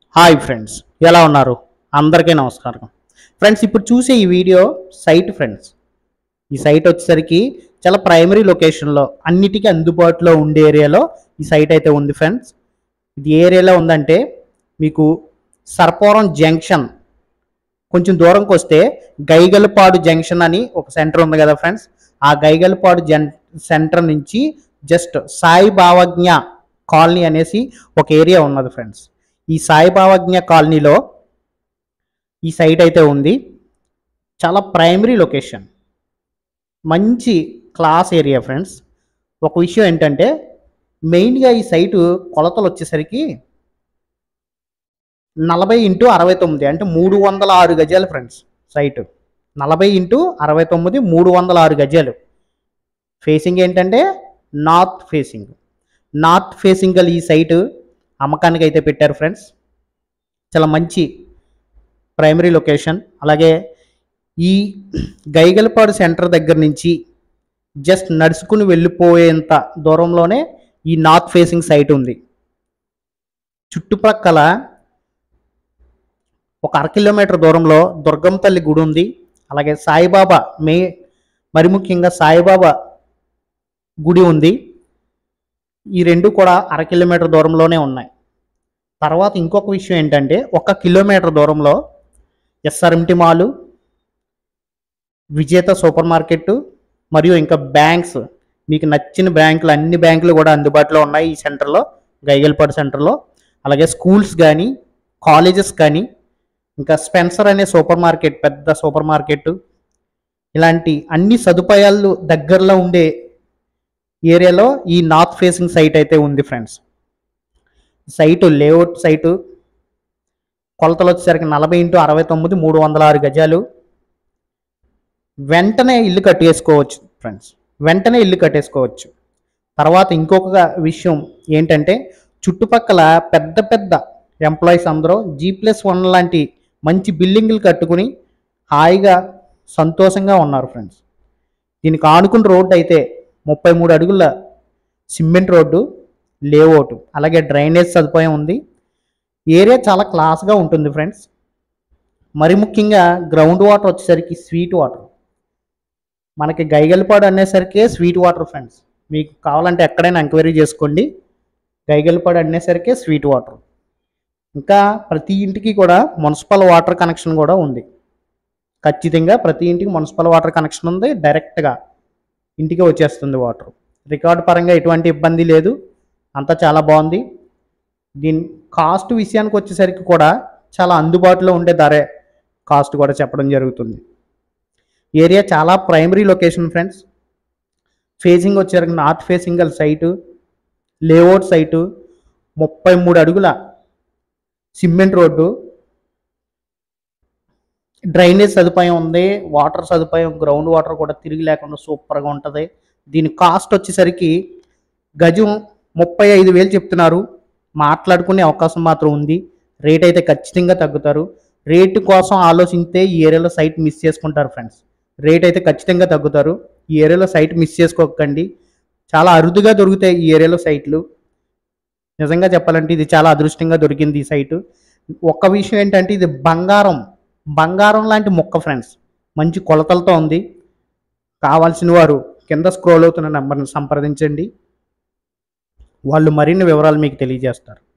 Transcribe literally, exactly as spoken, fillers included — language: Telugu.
హాయ్ ఫ్రెండ్స్, ఎలా ఉన్నారు? అందరికీ నమస్కారం. ఫ్రెండ్స్, ఇప్పుడు చూసే ఈ వీడియో సైట్ ఫ్రెండ్స్. ఈ సైట్ వచ్చేసరికి చాలా ప్రైమరీ లొకేషన్లో అన్నిటికీ అందుబాటులో ఉండే ఏరియాలో ఈ సైట్ అయితే ఉంది ఫ్రెండ్స్. ఇది ఏ ఏరియాలో ఉందంటే మీకు సర్పవరం జంక్షన్ కొంచెం దూరంకి వస్తే గైగలపాడు జంక్షన్ అని ఒక సెంటర్ ఉంది కదా ఫ్రెండ్స్. ఆ గైగలపాడు జన్ సెంటర్ నుంచి జస్ట్ సాయి భావజ్ఞ కాలనీ అనేసి ఒక ఏరియా ఉన్నది ఫ్రెండ్స్. ఈ సాయి భావజ్ఞ కాలనీలో ఈ సైట్ అయితే ఉంది. చాలా ప్రైమరీ లొకేషన్, మంచి క్లాస్ ఏరియా ఫ్రెండ్స్. ఒక విషయం ఏంటంటే మెయిన్గా ఈ సైటు కొలతలు వచ్చేసరికి నలభై ఇంటూ అరవై తొమ్మిది అంటే మూడు వందల ఆరు గజాలు ఫ్రెండ్స్. సైటు నలభై ఇంటూ అరవై తొమ్మిది మూడు వందల ఆరు గజాలు. ఫేసింగ్ ఏంటంటే నార్త్ ఫేసింగ్. నార్త్ ఫేసింగ్ గల ఈ సైటు అమ్మకానికి అయితే పెట్టారు ఫ్రెండ్స్. చాలా మంచి ప్రైమరీ లొకేషన్. అలాగే ఈ గైగలపాడు సెంటర్ దగ్గర నుంచి జస్ట్ నడుచుకుని వెళ్ళిపోయేంత దూరంలోనే ఈ నార్త్ ఫేసింగ్ సైట్ ఉంది. చుట్టుపక్కల ఒక అర కిలోమీటర్ దూరంలో దుర్గమ్మ తల్లి గుడి ఉంది. అలాగే సాయిబాబా మే మరి ముఖ్యంగా సాయిబాబా గుడి ఉంది. ఈ రెండు కూడా అర కిలోమీటర్ దూరంలోనే ఉన్నాయి. తర్వాత ఇంకొక విషయం ఏంటంటే ఒక కిలోమీటర్ దూరంలో ఎస్ఆర్ఎంటి మాలు, విజేత సూపర్ మార్కెట్ మరియు ఇంకా బ్యాంక్స్, మీకు నచ్చిన బ్యాంకులు అన్ని బ్యాంకులు కూడా అందుబాటులో ఉన్నాయి ఈ సెంటర్లో, గైగలపాడు సెంటర్లో. అలాగే స్కూల్స్ కానీ కాలేజెస్ కానీ ఇంకా స్పెన్సర్ అనే సూపర్ మార్కెట్, పెద్ద సూపర్ మార్కెట్, ఇలాంటి అన్ని సదుపాయాలు దగ్గరలో ఉండే ఏరియాలో ఈ నార్త్ ఫేసింగ్ సైట్ అయితే ఉంది ఫ్రెండ్స్. సైటు లేఅవుట్ సైటు కొలతలు వచ్చేసరికి నలభై ఇంటూ అరవై తొమ్మిది మూడు వందల ఆరు గజాలు. వెంటనే ఇల్లు కట్టేసుకోవచ్చు ఫ్రెండ్స్, వెంటనే ఇల్లు కట్టేసుకోవచ్చు. తర్వాత ఇంకొక విషయం ఏంటంటే చుట్టుపక్కల పెద్ద పెద్ద ఎంప్లాయీస్ అందరూ జీ ప్లస్ వన్ లాంటి మంచి బిల్డింగులు కట్టుకుని హాయిగా సంతోషంగా ఉన్నారు ఫ్రెండ్స్. దీనికి ఆనుకున్న రోడ్డు అయితే ముప్పై మూడు అడుగుల సిమెంట్ రోడ్డు లేఅవుట్, అలాగే డ్రైనేజ్ సదుపాయం ఉంది. ఏరియా చాలా క్లాస్గా ఉంటుంది ఫ్రెండ్స్. మరి ముఖ్యంగా గ్రౌండ్ వాటర్ వచ్చేసరికి స్వీట్ వాటర్. మనకి గైగలపాడు అనేసరికి స్వీట్ వాటర్ ఫ్రెండ్స్. మీకు కావాలంటే ఎక్కడైనా ఎంక్వైరీ చేసుకోండి. గైగలపాడు అనేసరికి స్వీట్ వాటర్. ఇంకా ప్రతి ఇంటికి కూడా మున్సిపల్ వాటర్ కనెక్షన్ కూడా ఉంది. ఖచ్చితంగా ప్రతి ఇంటికి మున్సిపల్ వాటర్ కనెక్షన్ ఉంది. డైరెక్ట్గా ఇంటికి వచ్చేస్తుంది వాటర్. రికార్డు పరంగా ఎటువంటి ఇబ్బంది లేదు, అంతా చాలా బాగుంది. దీని కాస్ట్ విషయానికి వచ్చేసరికి కూడా చాలా అందుబాటులో ఉండే ధరే కాస్ట్ కూడా చెప్పడం జరుగుతుంది. ఏరియా చాలా ప్రైమరీ లొకేషన్ ఫ్రెండ్స్. ఫేసింగ్ వచ్చేసరికి నార్త్ ఫేసింగ్ గల సైటు, లేఅవుట్ సైటు, ముప్పై మూడు అడుగుల సిమెంట్ రోడ్డు, డ్రైనేజ్ సదుపాయం ఉంది, వాటర్ సదుపాయం, గ్రౌండ్ వాటర్ కూడా తిరిగి లేకుండా సూపర్గా ఉంటుంది. దీని కాస్ట్ వచ్చేసరికి గజం ముప్పై ఐదు వేలు చెప్తున్నారు. మాట్లాడుకునే అవకాశం మాత్రం ఉంది. రేట్ అయితే ఖచ్చితంగా తగ్గుతారు. రేటు కోసం ఆలోచిస్తే ఈ ఏరియాలో సైట్ మిస్ చేసుకుంటారు ఫ్రెండ్స్. రేట్ అయితే ఖచ్చితంగా తగ్గుతారు. ఈ ఏరియాలో సైట్ మిస్ చేసుకోకండి. చాలా అరుదుగా దొరుకుతాయి ఈ ఏరియాలో సైట్లు. నిజంగా చెప్పాలంటే ఇది చాలా అదృష్టంగా దొరికింది ఈ సైటు. ఒక్క విషయం ఏంటంటే ఇది బంగారం బంగారం లాంటి మొక్క ఫ్రెండ్స్. మంచి కొలతలతో ఉంది. కావాల్సిన వారు కింద స్క్రోల్ అవుతున్న నెంబర్ని సంప్రదించండి. వాళ్ళు మరిన్ని వివరాలు మీకు తెలియజేస్తారు.